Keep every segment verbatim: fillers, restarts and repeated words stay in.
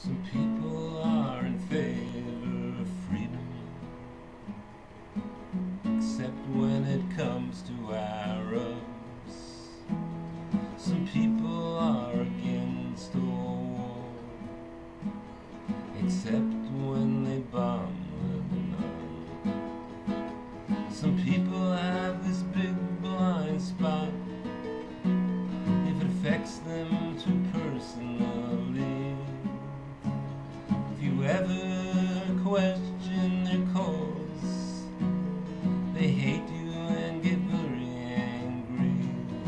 Some people are in favor of freedom, except when it comes to Arabs. Some people are against all war, except when they bomb Lebanon. Some people have this big blind spot if it affects them too personally. If you ever question their cause, they hate you and get very angry.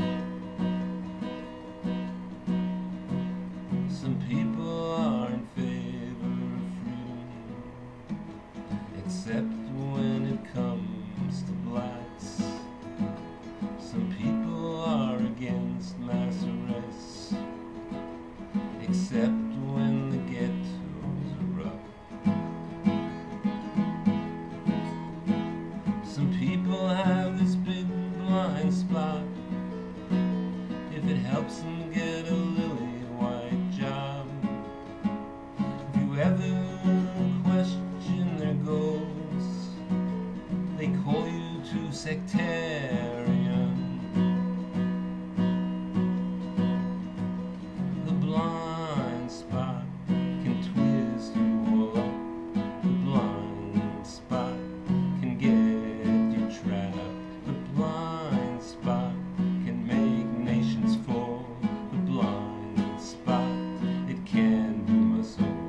Some people are in favor of freedom, except when it comes to blacks. Some people are against mass arrests, except when the ghettoes erupt. Some people have this big blind spot if it helps them get a lily white job. If you ever question their goals, they call you too sectarian. The blind spot can twist you all up. The blind spot can get you trapped. The blind spot can make nations fall. The blind spot, it can doom us all.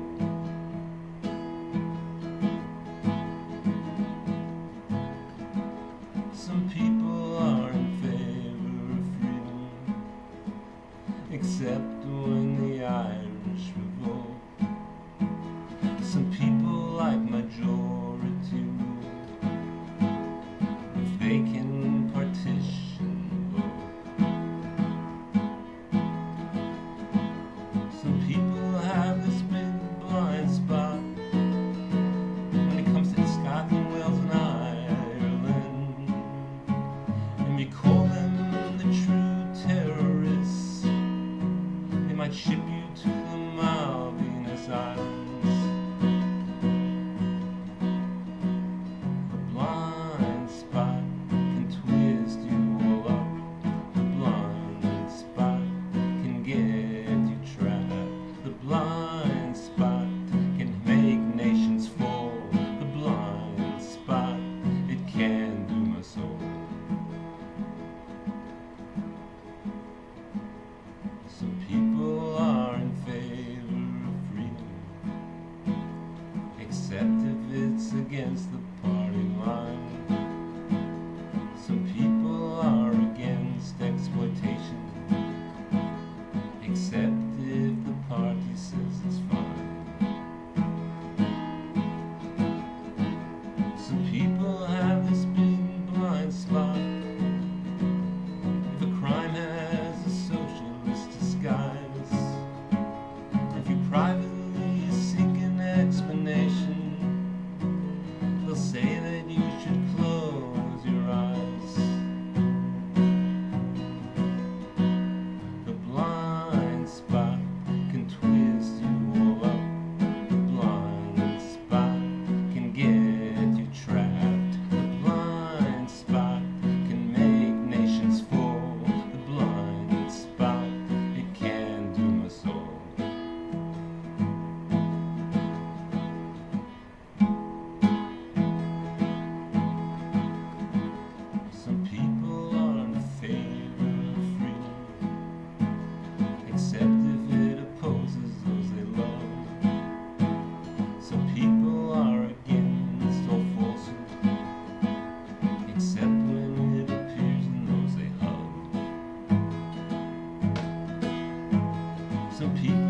Some people are in favor of freedom, except when the Irish revolt. Some people like majority rule, if they can partition the vote. Some people have this big blind spot when it comes to Scotland, Wales and Ireland, and you call them the true terrorists. They might ship you to the Malvinas Islands. The blind spot can twist you all up. The blind spot can get you trapped. The blind spot can make nations fall. The blind spot, it can doom us all. Some people are in favor of freedom, except if it's against the party line. Some people are against exploitation, except if the party says it's fine. Some people have this big blind spot if a crime has a socialist disguise. If you privately seek an explanation, they'll say that you should close your eyes. The blind spot can twist you all up. The blind spot can get you trapped. The blind spot can make nations fall. The blind spot, it can doom us all. Some people are in favor of freedom, except if it opposes those they love. Some people are against all falsehood, except when it appears in those they hug. Some people